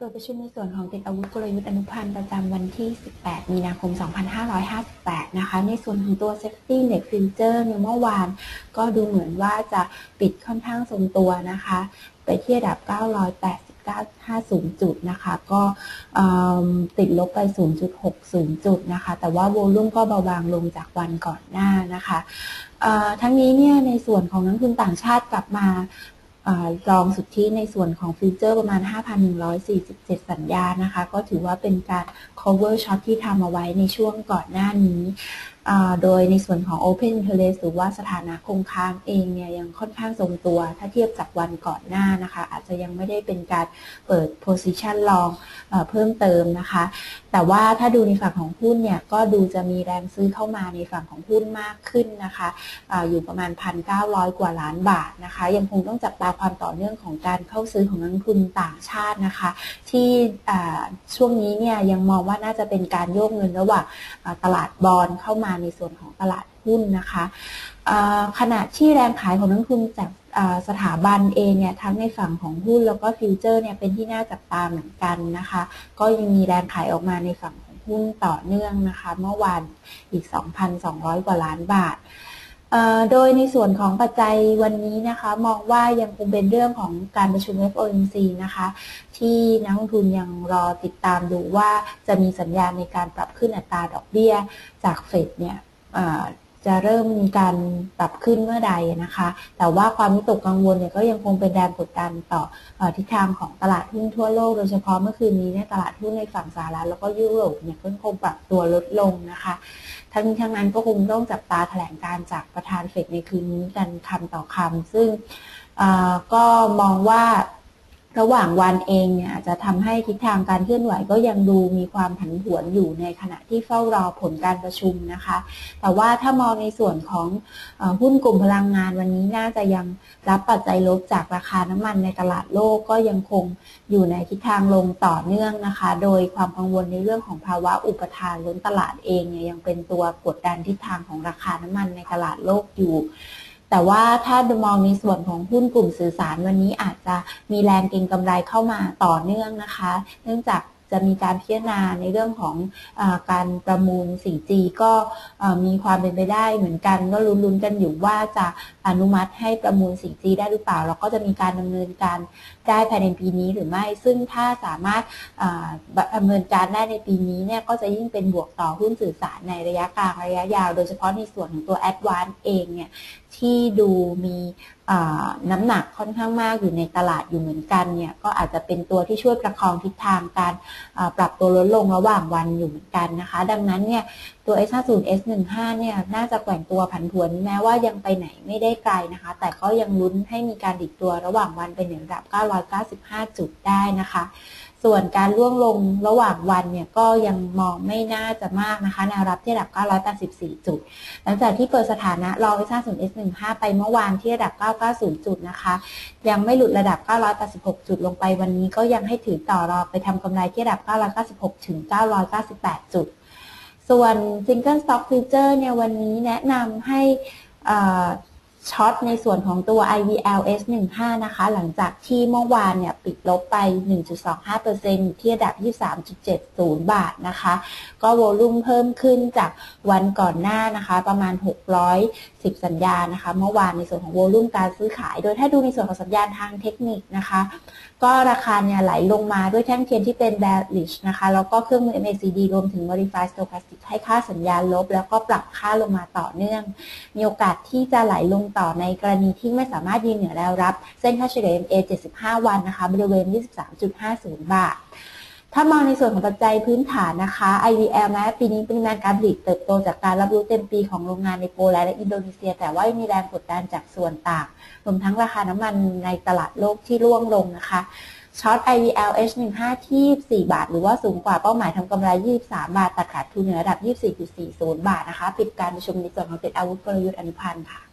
โดยประชุมในส่วนของติดอาวุธกลยุทธ์อนุพันธ์ประจำวันที่ 18 มีนาคม 2558 นะคะ ในส่วนของตัว Safety Index Future เมื่อวานก็ดูเหมือนว่าจะปิดค่อนข้างทรงตัวนะคะ ไปที่ระดับ 989.50 จุดนะคะ ก็ติดลบไป 0.60 จุดนะคะ แต่ว่าโวลุ่มก็เบาบางลงจากวันก่อนหน้านะคะทั้งนี้เนี่ยในส่วนของนักลงทุนต่างชาติกลับมารองสุทธิในส่วนของฟิวเจอร์ประมาณ 5,147 สัญญานะคะก็ถือว่าเป็นการ cover short ที่ทำเอาไว้ในช่วงก่อนหน้านี้โดยในส่วนของ Open Interest หรือว่าสถานะคงค้างเองเนี่ยยังค่อนข้างทรงตัวถ้าเทียบจากวันก่อนหน้านะคะอาจจะยังไม่ได้เป็นการเปิด position long เพิ่มเติมนะคะแต่ว่าถ้าดูในฝั่งของหุ้นเนี่ยก็ดูจะมีแรงซื้อเข้ามาในฝั่งของหุ้นมากขึ้นนะคะอยู่ประมาณ 1,900 กว่าล้านบาทนะคะยังคงต้องจับตาความต่อเนื่องของการเข้าซื้อของนักลงทุนต่างชาตินะคะที่ช่วงนี้เนี่ยยังมองว่าน่าจะเป็นการโยกเงินระหว่างตลาดบอนด์เข้ามาในส่วนของตลาดหุ้นนะคะขณะที่แรงขายของนักลงทุนจากสถาบันเองเนี่ยทั้งในฝั่งของหุ้นแล้วก็ฟิวเจอร์เนี่ยเป็นที่น่าจับตาเหมือนกันนะคะก็ยังมีแรงขายออกมาในฝั่งของหุ้นต่อเนื่องนะคะเมื่อวานอีก 2,200 กว่าล้านบาทโดยในส่วนของปัจจัยวันนี้นะคะมองว่ายังคงเป็นเรื่องของการประชุม FOMC นะคะที่นักลงทุนยังรอติดตามดูว่าจะมีสัญญาณในการปรับขึ้นอัตราดอกเบี้ยจากเฟดเนี่ยจะเริ่มมีการปรับขึ้นเมื่อใดนะคะแต่ว่าความวิตกกังวลเนี่ยก็ยังคงเป็นแรงกดดันต่อทิศทางของตลาดหุ้นทั่วโลกโดยเฉพาะเมื่อคืนนี้เนี่ยตลาดหุ้นในฝั่งสหรัฐแล้วก็ยุโรปเนี่ยก็คงปรับตัวลดลงนะคะทั้งนี้ทั้งนั้นก็คงต้องจับตาแถลงการจากประธานเฟดในคืนนี้กันคำต่อคำซึ่งก็มองว่าระหว่างวันเองเนี่ยจะทำให้ทิศทางการเคลื่อนไหวก็ยังดูมีความผันผวนอยู่ในขณะที่เฝ้ารอผลการประชุมนะคะแต่ว่าถ้ามองในส่วนของหุ้นกลุ่มพลังงานวันนี้น่าจะยังรับปัจจัยลบจากราคาน้ำมันในตลาดโลกก็ยังคงอยู่ในทิศทางลงต่อเนื่องนะคะโดยความกังวลในเรื่องของภาวะอุปทานล้นตลาดเองเนี่ยยังเป็นตัวกดดันทิศทางของราคาน้ำมันในตลาดโลกอยู่แต่ว่าถ้ามองในส่วนของหุ้นกลุ่มสื่อสารวันนี้อาจจะมีแรงเก็งกำไรเข้ามาต่อเนื่องนะคะเนื่องจากจะมีการพิจารณาในเรื่องของการประมูล 4G ก็มีความเป็นไปได้เหมือนกันก็ลุ้นๆกันอยู่ว่าจะอนุมัติให้ประมูล 4G ได้หรือเปล่าแล้วก็จะมีการดำเนินการได้ภายในปีนี้หรือไม่ซึ่งถ้าสามารถดำเนินการได้ในปีนี้เนี่ยก็จะยิ่งเป็นบวกต่อหุ้นสื่อสารในระยะกลางระยะยาวโดยเฉพาะในส่วนของตัว Advance เองเนี่ยที่ดูมีน้ำหนักค่อนข้างมากอยู่ในตลาดอยู่เหมือนกันเนี่ยก็อาจจะเป็นตัวที่ช่วยประคองทิศทางการปรับตัวลดลงระหว่างวันอยู่เหมือนกันนะคะดังนั้นเนี่ยตัว S50 S15 เนี่ยน่าจะแกว่งตัวผันผวนแม้ว่ายังไปไหนไม่ได้ไกลนะคะแต่ก็ยังลุ้นให้มีการดิดตัวระหว่างวันเป็นระดับ995 จุดได้นะคะส่วนการล่วงลงระหว่างวันเนี่ยก็ยังมองไม่น่าจะมากนะคะแนวรับที่ระดับ984 จุดหลังจากที่เปิดสถานะรอง S50 S15 ไปเมื่อวานที่ระดับ990 จุดนะคะยังไม่หลุดระดับ986 จุดลงไปวันนี้ก็ยังให้ถือต่อรอไปทำกำไรที่ระดับ996 ถึง 998 จุดส่วน Single Stock Future เนี่ยวันนี้แนะนำให้ช็อตในส่วนของตัว IVL S15 นะคะหลังจากที่เมื่อวานเนี่ยปิดลบไป 1.25% ที่ระดับ 23.70 บาทนะคะก็โวลุ่มเพิ่มขึ้นจากวันก่อนหน้านะคะประมาณ610สัญญานะคะเมื่อวานในส่วนของโวลุ่มการซื้อขายโดยถ้าดูในส่วนของสัญญาณทางเทคนิคนะคะก็ราคาเนี่ยไหลลงมาด้วยแท่งเทียนที่เป็น bearish นะคะแล้วก็เครื่องมือ MACD รวมถึง Modified Stochastic ให้ค่าสัญญาณลบแล้วก็ปรับค่าลงมาต่อเนื่องมีโอกาสที่จะไหลลงต่อในกรณีที่ไม่สามารถยืนเหนือแนวรับเส้นค่าเฉลี่ย MA 75 วันนะคะบริเวณ 23.50 บาทถ้ามองในส่วนของปัจจัยพื้นฐานนะคะ IVL แม้ปีนี้ปริมาณการผลิตเติบโตจากการรับรู้เต็มปีของโรงงานในโปแลนด์และอินโดนีเซียแต่ว่ามีแรงกดดันจากส่วนต่างรวมทั้งราคาน้ำมันในตลาดโลกที่ร่วงลงนะคะช็อต IVL H15 ที่4 บาทหรือว่าสูงกว่าเป้าหมายทำกำไร23 บาทตัดขาดทุนเหนือระดับ 24.40 บาทนะคะปิดการประชุมในส่วนของติดอาวุธกลยุทธ์อนุพันธ์ค่ะ